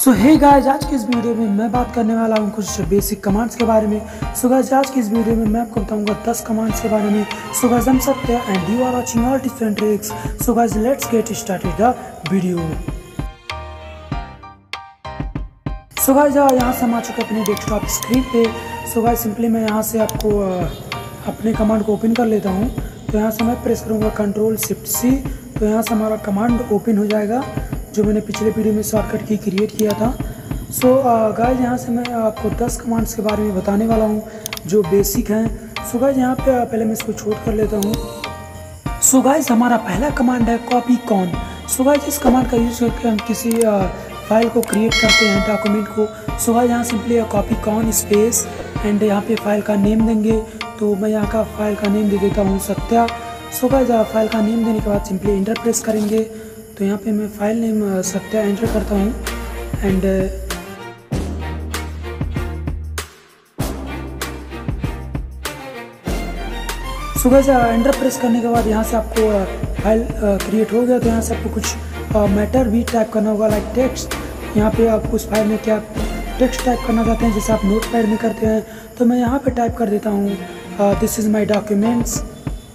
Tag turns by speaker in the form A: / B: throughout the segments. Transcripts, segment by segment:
A: सो hey guys, आज की इस वीडियो में मैं बात करने वाला हूँ कुछ बेसिक कमांड्स के बारे में। सो गाइस, आज की इस वीडियो में मैं आपको बताऊंगा 10 कमांड्स के बारे में। सो गाइस, हम Satya and you are watching all tips and tricks. So guys, let's get started the video. So guys, यहाँ से हम आ चुके अपने डेस्कटॉप स्क्रीन पे। सो गाइस, सिंपली मैं यहाँ से आपको अपने कमांड को ओपन कर लेता हूँ। तो यहाँ से मैं प्रेस करूँगा Ctrl+Shift+C। तो यहाँ से हमारा कमांड ओपन हो जाएगा जो मैंने पिछले वीडियो में शॉर्टकट की क्रिएट किया था। सो गाइस, यहाँ से मैं आपको 10 कमांड्स के बारे में बताने वाला हूँ जो बेसिक हैं। सो गाइस, यहाँ पे पहले मैं इसको छोड़ कर लेता हूँ। सो गाइस, हमारा पहला कमांड है कॉपी कॉन। सो गाइस, इस कमांड का यूज़ करके हम किसी फाइल को क्रिएट करते हैं, डॉक्यूमेंट को। सो गाइस, यहाँ simply copy con space and यहाँ पे फाइल का नेम देंगे। तो मैं यहाँ का फाइल का नेम दे देता हूँ सत्या। सो गाइस, फाइल का नेम देने के बाद सिंपली इंटर प्रेस करेंगे। तो यहाँ पे मैं फाइल नेम सत्या एंटर करता हूँ and so guys, enter press करने के बाद यहाँ से आपको फाइल क्रिएट हो गया। तो यहाँ से आपको कुछ मैटर भी टाइप करना होगा, लाइक टेक्स्ट। यहाँ पे आप उस फाइल में क्या टेक्स्ट टाइप करना चाहते हैं, जैसे आप नोटपैड में करते हैं। तो मैं यहाँ पे टाइप कर देता हूँ this is my documents.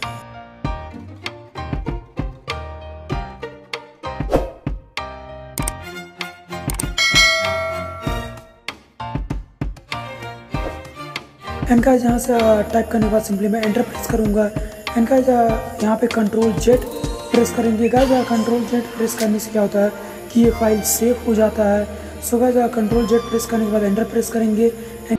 A: And guys, यहाँ से टाइप करने के बाद सिंपली मैं एंटर प्रेस करूँगा। एंड गाइस, यहाँ पे Ctrl+Z प्रेस करेंगे। गाइस, Ctrl+Z प्रेस करने से क्या होता है कि ये फाइल सेव हो जाता है। सो गाइस, Ctrl+Z प्रेस करने के बाद एंटर प्रेस करेंगे।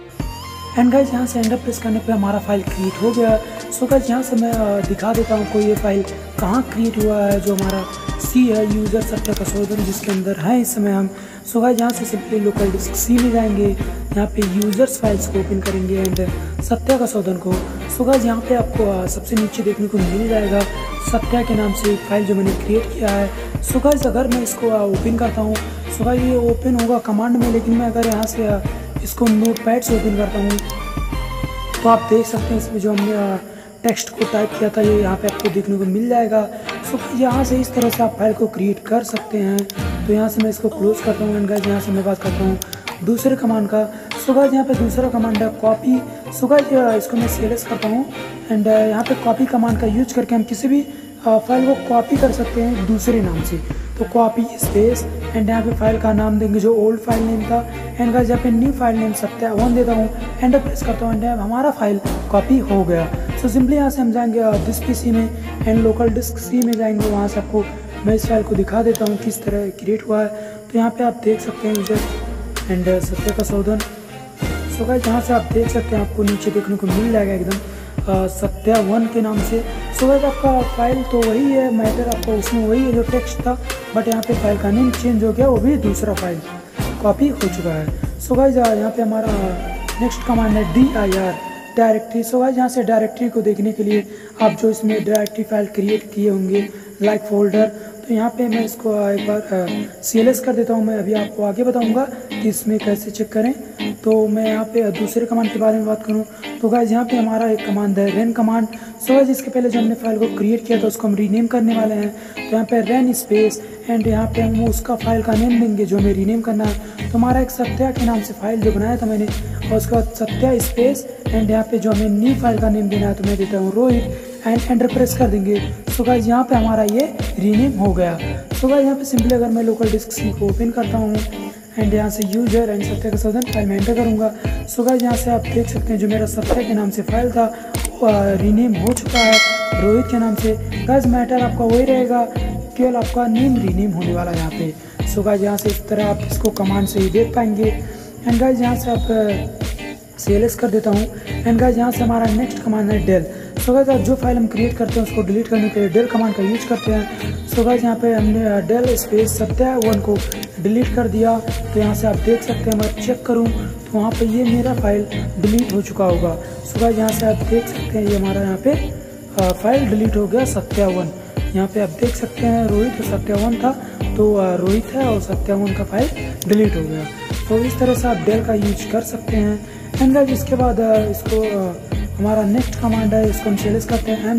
A: एंड गाइस, यहाँ से एंटर प्रेस करने पे हमारा फाइल क्रिएट हो गया। सो गाइस, यहाँ से मैं दिखा देता हूँ कोई ये फाइल कहाँ क्रिएट हुआ है। जो हमारा सी है, यूज़र सत्या कसौदन, जिसके अंदर है इस समय हम। सो गाइस, यहाँ से सिंपली लोकल डिस्क सी में जाएंगे। यहाँ पे यूज़र्स फाइल्स को ओपन करेंगे एंड सत्या कसौदन को। सो गाइस, यहाँ पे आपको सबसे नीचे देखने को मिल जाएगा सत्या के नाम से एक फाइल जो मैंने क्रिएट किया है। सो गाइस, अगर मैं इसको ओपन करता हूँ, सो गाइस ये ओपन होगा कमांड में, लेकिन मैं अगर यहाँ से इसको नोटपैड से ओपन करता हूँ तो आप देख सकते हैं इसमें जो हमने टेक्स्ट को टाइप किया था ये यहाँ पे आपको देखने को मिल जाएगा। सो यहाँ से इस तरह से आप फाइल को क्रिएट कर सकते हैं। तो यहाँ से मैं इसको क्लोज करता हूँ एंड गाइस, यहाँ से मैं बात करता हूँ दूसरे कमांड का। सो गाइस, यहाँ पे दूसरा कमांड है कॉपी। सो गाइस, इसको मैं CLS करता हूँ एंड यहाँ पे कॉपी कमांड का यूज करके हम किसी भी फाइल को कॉपी कर सकते हैं दूसरे नाम से। तो कॉपी स्पेस एंड यहाँ पे फाइल का नाम देंगे जो ओल्ड फाइल नेम था। एंड गाइस, यहाँ पे न्यू फाइल नेम सत्या 1 देता हूँ, एंटर प्रेस करता हूँ एंड हमारा फाइल कॉपी हो गया। सो सिंपली यहाँ से हम जाएंगे डिस्क PC में एंड लोकल डिस्क C में जाएंगे। वहाँ से आपको मैं इस फाइल को दिखा देता हूँ किस तरह क्रिएट हुआ है। तो यहाँ पे आप देख सकते हैं user and Satya Kasaudhan. So guys, यहाँ से आप देख सकते हैं आपको नीचे देखने को मिल जाएगा एकदम सत्या 1 के नाम से। सो गाइस, आपका फाइल तो वही है, मैटर आपका उसमें वही है जो टेक्स्ट था, बट यहाँ पे फाइल का नेम चेंज हो गया, वो भी दूसरा फाइल कॉपी हो चुका है। सो गाइस, यहाँ पे हमारा नेक्स्ट कमांड है dir डायरेक्टरी। सो गाइस, यहाँ से डायरेक्टरी को देखने के लिए आप जो इसमें डायरेक्टरी फाइल क्रिएट किए होंगे लाइक फोल्डर, तो यहाँ पे मैं इसको एक बार CLS कर देता हूँ। मैं अभी आपको आगे बताऊँगा कि इसमें कैसे चेक करें। तो मैं यहाँ पे दूसरे कमांड के बारे में बात करूँ तो गाइस, यहाँ पे हमारा एक कमांड है रन कमांड। सो गाइस, इसके पहले जो हमने फाइल को क्रिएट किया था उसको हम रीनेम करने वाले हैं। तो यहाँ पे रन स्पेस एंड यहाँ पे हम उसका फाइल का नेम देंगे जो हमें रीनेम करना है। तो हमारा एक सत्या के नाम से फाइल जो बनाया था मैंने, और उसके बाद सत्या स्पेस एंड यहाँ पे जो हमें न्यू फाइल का नेम देना है तो मैं देता हूँ रोहित एंड एंटर प्रेस कर देंगे। सो गाइस, यहाँ पे हमारा ये रीनेम हो गया। सो गाइस, यहाँ पे सिंपली अगर मैं लोकल डिस्क C को ओपन करता हूँ एंड यहाँ से user and Satya Kasaudhan file में एंटर करूँगा। सो गाइस, यहाँ से आप देख सकते हैं जो मेरा सत्या के नाम से फाइल था वो रीनेम हो चुका है रोहित के नाम से। गाइस, मैटर आपका वही रहेगा, केवल आपका नेम रीनेम होने वाला है यहाँ पे। सो गाइस, यहाँ से इस तरह आप इसको कमांड से ही देख पाएंगे। एंड गाइस, यहाँ से आप CLS कर देता हूँ। एंड गाइस, यहाँ से हमारा नेक्स्ट कमांड है डेल। सो गाइस, जो फाइल हम क्रिएट करते हैं उसको डिलीट करने के लिए डेल कमांड का यूज करते हैं। सो गाइस, यहाँ पे हमने डेल स्पेस सत्या 1 को डिलीट कर दिया। तो यहाँ से आप देख सकते हैं, मैं चेक करूँ तो वहाँ पे ये मेरा फाइल डिलीट हो चुका होगा। सो गाइस, यहाँ से आप देख सकते हैं ये हमारा यहाँ पे फाइल डिलीट हो गया सत्या 1। यहाँ पे आप देख सकते हैं रोहित सत्या 1 था तो रोहित है और सत्या 1 का फाइल डिलीट हो गया। तो इस तरह से आप डेल का यूज कर सकते हैं। एंड गाइस, इसके बाद इसको हमारा नेक्स्ट कमांड है, इसको हम CLS करते हैं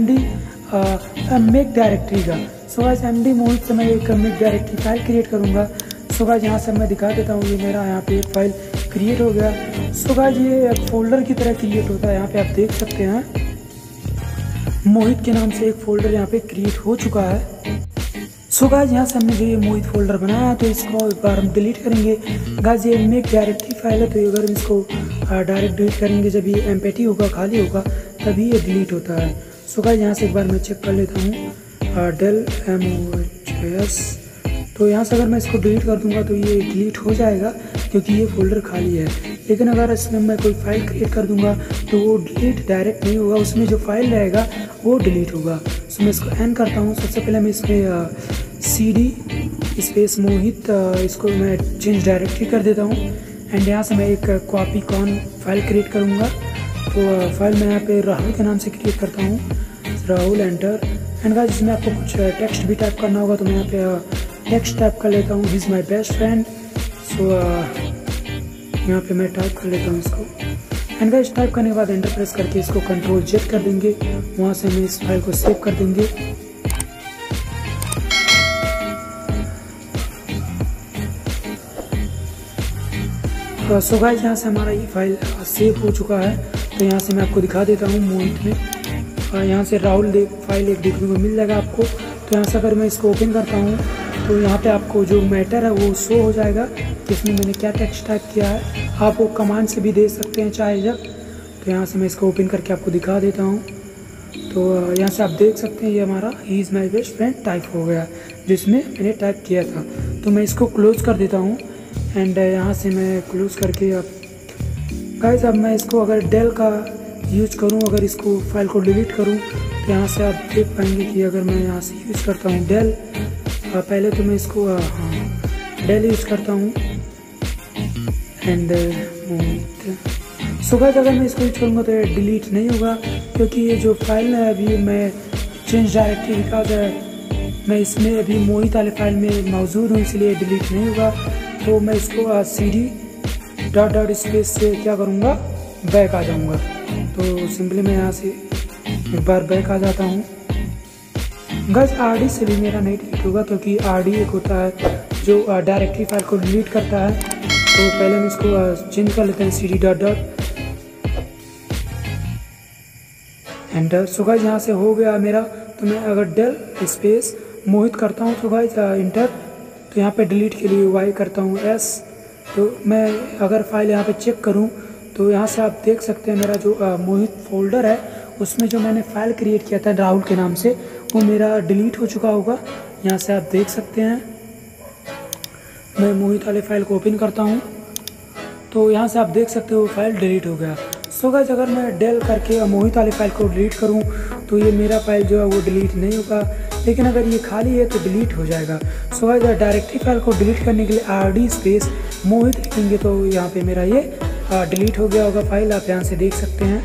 A: MD मेक डायरेक्टरी का। सो गाइस, MD मोड से मैं एक मेक डायरेक्टरी फाइल क्रिएट करूँगा। सो गाइस यहाँ से मैं दिखा देता हूँ, ये मेरा यहाँ पे एक फाइल क्रिएट हो गया। सो गाइस ये फोल्डर की तरह क्रिएट होता है, यहाँ पे आप देख सकते हैं मोहित के नाम से एक फोल्डर यहाँ पे क्रिएट हो चुका है। सो गाइस यहाँ से हमने जो ये मोहित फोल्डर बनाया तो इसको एक बार हम डिलीट करेंगे। गाइस ये मेक डायरेक्टरी फाइल है, तो अगर हम इसको डायरेक्ट डिलीट करेंगे जब ये एम्प्टी होगा, खाली होगा, तभी ये डिलीट होता है। सो गाइस यहाँ से एक बार मैं चेक कर लेता हूँ डेल MOHS, तो यहाँ से अगर मैं इसको डिलीट कर दूंगा तो ये डिलीट हो जाएगा क्योंकि ये फोल्डर खाली है। लेकिन अगर इसमें मैं कोई फाइल क्रिएट कर दूंगा तो वो डिलीट डायरेक्ट नहीं होगा, उसमें जो फाइल रहेगा वो डिलीट होगा। सो मैं इसको एन करता हूँ। सबसे पहले मैं इसमें CD स्पेस मोहित इसको मैं चेंज डायरेक्टरी कर देता हूँ। एंड यहाँ से मैं एक कॉपी कॉन फाइल क्रिएट करूँगा। तो फाइल मैं यहाँ पे राहुल के नाम से क्रिएट करता हूँ, राहुल, एंटर। एंड गाइस इसमें आपको कुछ टेक्स्ट भी टाइप करना होगा, तो मैं यहाँ पे टेक्स्ट टाइप कर लेता हूँ, he is my best friend. So यहाँ पे मैं टाइप कर लेता हूँ इसको। एंड गाइस टाइप करने के बाद एंटर प्रेस करके इसको Ctrl+Z कर देंगे, वहाँ से हम इस फाइल को सेव कर देंगे। सो गाइस यहाँ से हमारा ये फाइल सेव हो चुका है। तो यहाँ से मैं आपको दिखा देता हूँ मोहित में, यहाँ से राहुल फाइल एक देखने को मिल जाएगा आपको। तो यहाँ से अगर मैं इसको ओपन करता हूँ तो यहाँ पे आपको जो मैटर है वो शो हो जाएगा कि इसमें मैंने क्या टेक्स्ट टाइप किया है। आप वो कमांड से भी दे सकते हैं चाहे जब। तो यहाँ से मैं इसको ओपन करके आपको दिखा देता हूँ। तो यहाँ से आप देख सकते हैं ये हमारा he is my best friend type हो गया, जिसमें मैंने टाइप किया था। तो मैं इसको क्लोज़ कर देता हूँ। एंड यहाँ से मैं क्लोज़ करके अब गाइस अब मैं इसको अगर डेल का यूज करूँ, अगर इसको फाइल को डिलीट करूँ, तो यहाँ से आप देख पाएंगे कि अगर मैं यहाँ से यूज़ करता हूँ डेल, पहले तो मैं इसको डेल यूज़ करता हूँ। एंड सो गाइस अगर मैं इसको यूज करूँगा तो ये डिलीट नहीं होगा, क्योंकि ये जो फाइल है अभी मैं चेंज डायरेक्टरी बिकॉज मैं इसमें अभी मोहित वाले फाइल में मौजूद हूँ, इसलिए डिलीट नहीं होगा। तो मैं इसको CD स्पेस से क्या करूँगा, बैक आ जाऊँगा। तो सिंपली मैं यहाँ से एक बार बैक आ जाता हूँ। गाइस RD से भी मेरा नहीं डिलीट होगा, क्योंकि RD एक होता है जो डायरेक्टरी फाइल को डिलीट करता है। तो पहले हम इसको चेंज कर लेते हैं CD एंटर। सो गाइस यहाँ से हो गया मेरा। तो मैं अगर डेल स्पेस मोहित करता हूँ तो गाइस इंटर, तो यहाँ पे डिलीट के लिए Y करता हूँ S। तो मैं अगर फाइल यहाँ पे चेक करूँ तो यहाँ से आप देख सकते हैं मेरा जो मोहित फोल्डर है उसमें जो मैंने फाइल क्रिएट किया था राहुल के नाम से, वो मेरा डिलीट हो चुका होगा। यहाँ से आप देख सकते हैं। मैं मोहित वाले फाइल को ओपन करता हूँ तो यहाँ से आप देख सकते हो वो फाइल डिलीट हो गया। सो गाइस अगर मैं डेल करके मोहित वाले फाइल को डिलीट करूँ तो ये मेरा फाइल जो है वो डिलीट नहीं होगा, लेकिन अगर ये खाली है तो डिलीट हो जाएगा। सो गाइस डायरेक्टरी फाइल को डिलीट करने के लिए RD स्पेस मोहित लिखेंगे तो यहाँ पे मेरा ये डिलीट हो गया होगा फाइल, आप यहाँ से देख सकते हैं।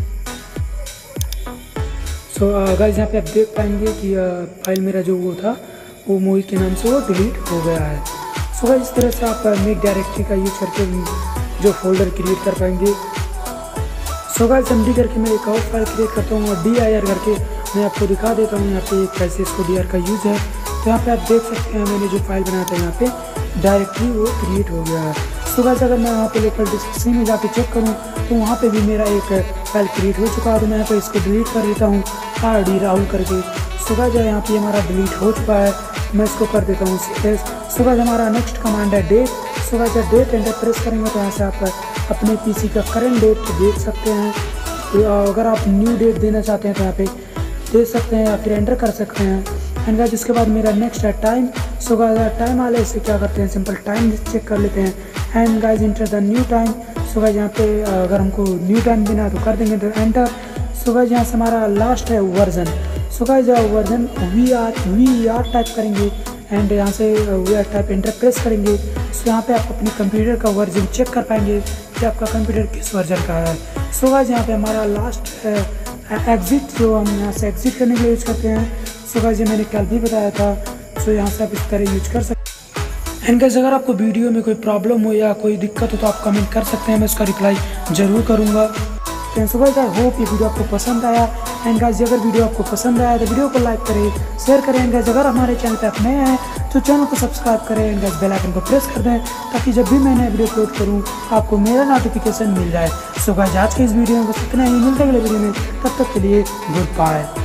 A: सो गाइस यहाँ पे आप देख पाएंगे कि फाइल मेरा जो वो था वो मोहित के नाम से वो डिलीट हो गया है। सो गाइस इस तरह से आप मेक डायरेक्टरी का यूज करके जो फोल्डर क्रिएट कर पाएंगे। सो गाइस MD करके मैं एक और फाइल क्रिएट करता हूँ और DIR करके मैं आपको दिखा देता हूँ यहाँ पे कैसे इसको DR का यूज है। तो यहाँ पे आप देख सकते हैं मैंने जो फाइल बनाया था यहाँ पे डायरेक्टली वो क्रिएट हो गया है। सो गाइस अगर मैं वहाँ पे लोकल डिस्क्रिप्शन में जाके चेक करूँ तो वहाँ पे भी मेरा एक फाइल क्रिएट हो चुका है। तो मैं यहाँ पे इसको डिलीट कर देता हूँ RD राहुल करके। सो गाइस यहाँ पे हमारा डिलीट हो चुका है, मैं इसको कर देता हूँ CS। सो गाइस हमारा नेक्स्ट कमांड है डेट। सो गाइस जब डेट एंटर प्रेस करेंगे तो यहाँ से आप अपने PC का करंट डेट देख सकते हैं। तो अगर आप न्यू डेट देना चाहते हैं तो यहाँ पे दे सकते हैं या फिर एंटर कर सकते हैं। एंड गाइस इसके बाद मेरा नेक्स्ट है टाइम। सो गाइस टाइम वाले इसे क्या करते हैं, सिंपल टाइम चेक कर लेते हैं। And guys enter the new time. So guys यहाँ पे अगर हमको न्यू टाइम देना है तो कर देंगे, तो एंटर। सो गाइस यहाँ से हमारा लास्ट है version. So guys version VR type करेंगे एंड यहाँ से VR टाइप एंटर प्रेस करेंगे। सो यहाँ पे आप अपने कंप्यूटर का वर्जन चेक कर पाएंगे कि आपका कंप्यूटर किस वर्जन का है। सो गाइस यहाँ पे हमारा लास्ट एग्जिट, जो हम यहाँ से एग्जिट करने के लिए यूज करते हैं। सो गाइस ये मैंने कल भी बताया था। सो यहाँ से आप इस तरह यूज कर सकते हैं। एंड गाइस अगर आपको वीडियो में कोई प्रॉब्लम हो या कोई दिक्कत हो तो आप कमेंट कर सकते हैं, मैं उसका रिप्लाई ज़रूर करूँगा। सो गाइस आई होप ये वीडियो आपको पसंद आया। एंड गाइस अगर वीडियो आपको पसंद आया तो वीडियो को लाइक करें, शेयर करें। एंड गाइस अगर हमारे चैनल पर आप नए हैं तो चैनल को सब्सक्राइब करें। एंड गाइस बेल आइकन को प्रेस कर दें ताकि जब भी मैं नया वीडियो अपलोड करूँ आपको मेरा नोटिफिकेशन मिल जाए। सो गाइस आज के इस वीडियो में बस इतना ही, मिलते हैं अगले वीडियो में, तब तक के लिए गुड बाय।